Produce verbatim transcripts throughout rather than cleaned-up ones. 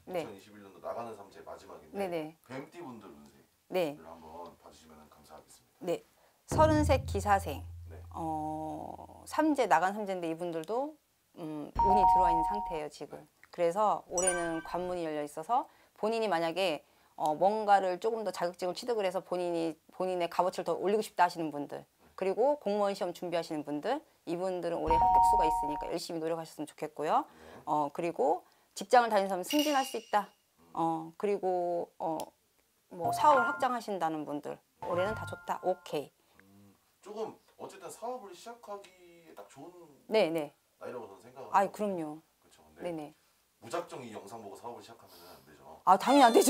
네. 이천이십일 년도 나가는 삼재 마지막인데 네네. 뱀띠 분들 운세를 네. 한번 봐주시면 감사하겠습니다. 네. 서른셋 기사생. 네. 어, 삼재 나간 삼재인데 이분들도 음, 운이 들어와 있는 상태예요 지금. 네. 그래서 올해는 관문이 열려 있어서 본인이 만약에 어, 뭔가를 조금 더 자격증을 취득을 해서 본인이 본인의 값어치를 더 올리고 싶다 하시는 분들, 그리고 공무원 시험 준비하시는 분들, 이분들은 올해 합격수가 있으니까 열심히 노력하셨으면 좋겠고요. 네. 어, 그리고 직장을 다니는 사람은 승진할 수 있다. 어, 그리고 어, 뭐 사업을 확장하신다는 분들 올해는 다 좋다. 오케이. 음, 조금 어쨌든 사업을 시작하기에 딱 좋은 네네. 나이라고 저는 생각을 아이 하거든요. 그럼요. 그렇죠. 근데 네네. 무작정 이 영상 보고 사업을 시작하면 안 되죠. 아 당연히 안 되죠.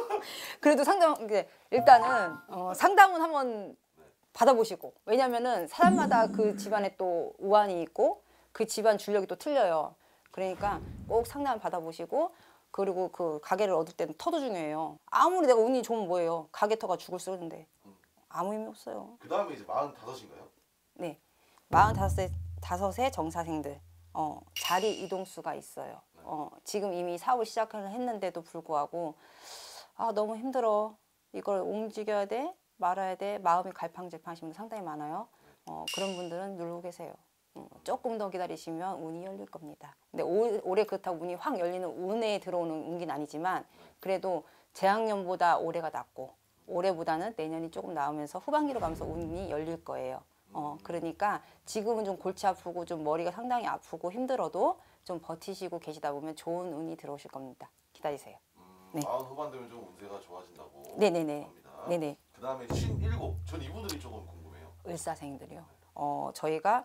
그래도 상담 이게 일단은 어, 상담은 한번 네. 받아보시고, 왜냐면은 사람마다 그 집안에 또 우환이 있고 그 집안 줄력이 또 틀려요. 그러니까 꼭 상담을 받아보시고, 그리고 그 가게를 얻을 때는 터도 중요해요. 아무리 내가 운이 좋으면 뭐예요. 가게 터가 죽을 쓰는데 아무 의미 없어요. 그 다음에 이제 마흔다섯인가요? 네, 마흔다섯 세 다섯의 정사생들 어, 자리 이동수가 있어요. 어, 지금 이미 사업을 시작을 했는데도 불구하고 아 너무 힘들어. 이걸 움직여야 돼? 말아야 돼? 마음이 갈팡질팡하신 분들 상당히 많아요. 어, 그런 분들은 누르고 계세요. 어, 조금 더 기다리시면 운이 열릴 겁니다. 근데 올, 올해 그렇다고 운이 확 열리는 운에 들어오는 운기는 아니지만 그래도 재학년보다 올해가 낫고 올해보다는 내년이 조금 나오면서 후반기로 가면서 운이 열릴 거예요. 어, 그러니까 지금은 좀 골치 아프고 좀 머리가 상당히 아프고 힘들어도 좀 버티시고 계시다 보면 좋은 운이 들어오실 겁니다. 기다리세요. 음, 네. 마흔 후반 되면 좀 운세가 좋아진다고 네네네. 합니다. 네네. 그 다음에 쉰일곱. 전 이분들이 조금 궁금해요. 을사생들이요. 어, 저희가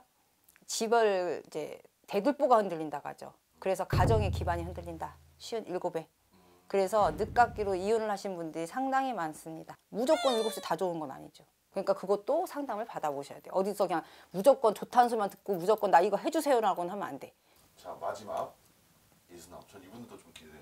집을 이제 대들보가 흔들린다고 하죠. 그래서 가정의 기반이 흔들린다. 쉬운 일곱에. 그래서 늦깎이로 이혼을 하신 분들이 상당히 많습니다. 무조건 일곱 시 다 좋은 건 아니죠. 그러니까 그것도 상담을 받아보셔야 돼요. 어디서 그냥 무조건 좋다는 소리만 듣고 무조건 나 이거 해주세요라고는 하면 안 돼. 자 마지막 예순아홉. 전 이분들도 좀 기대돼요.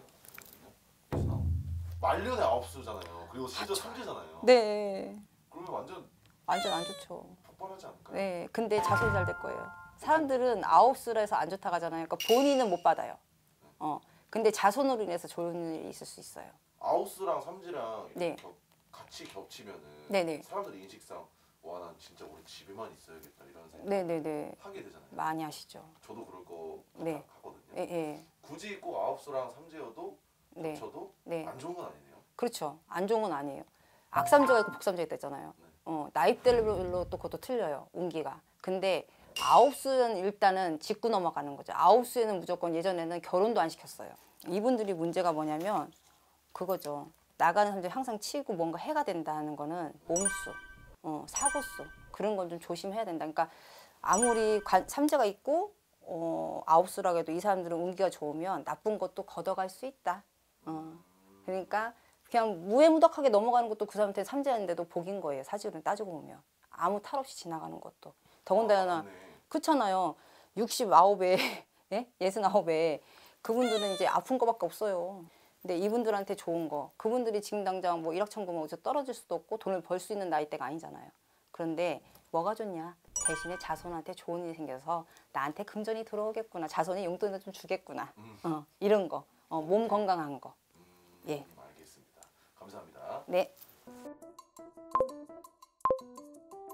예순아홉. 말년의 아홉 수잖아요. 그리고 심지어 삼재잖아요. 네. 그러면 완전 완전 안 좋죠. 폭발하지 않을까요? 네. 근데 자손이 잘 될 거예요. 사람들은 아홉 수라 해서 안 좋다고 하잖아요. 그러니까 본인은 못 받아요. 어. 근데 자손으로 인해서 좋은 일이 있을 수 있어요. 아홉 수랑 삼재랑 네. 겹, 같이 겹치면은 네네. 사람들이 인식상 와 난 진짜 우리 집에만 있어야겠다 이런 생각 네네네. 하게 되잖아요. 많이 하시죠. 저도 그럴 거 네. 같거든요. 예, 예. 굳이 꼭 아홉 수랑 삼재여도 네. 겹쳐도 네. 안 좋은 건 아니네요. 그렇죠. 안 좋은 건 아니에요. 악삼재가 있고 복삼재가 있다잖아요. 네. 어, 나이대별로 또 그것도 틀려요. 운기가. 근데 아홉 수는 일단은 짚고 넘어가는 거죠. 아홉 수에는 무조건 예전에는 결혼도 안 시켰어요. 이분들이 문제가 뭐냐면 그거죠. 나가는 사람들이 항상 치고 뭔가 해가 된다는 거는 몸수, 어, 사고수 그런 건 좀 조심해야 된다. 그러니까 아무리 관, 삼재가 있고 어, 아홉 수라고 해도 이 사람들은 운기가 좋으면 나쁜 것도 걷어갈 수 있다. 어. 그러니까 그냥 무해무덕하게 넘어가는 것도 그 사람한테 삼재였는데도 복인 거예요. 사실은 따지고 보면 아무 탈 없이 지나가는 것도. 더군다나 아, 네. 그렇잖아요. 육십구에 예? 예순아홉에 그분들은 이제 아픈 거밖에 없어요. 근데 이분들한테 좋은 거, 그분들이 지금 당장 뭐 일확천금을 어디서 떨어질 수도 없고 돈을 벌 수 있는 나이대가 아니잖아요. 그런데 뭐가 좋냐? 대신에 자손한테 좋은 일이 생겨서 나한테 금전이 들어오겠구나. 자손이 용돈을 좀 주겠구나. 음. 어, 이런 거. 어, 몸 건강한 거. 음, 예. 알겠습니다. 감사합니다. 네.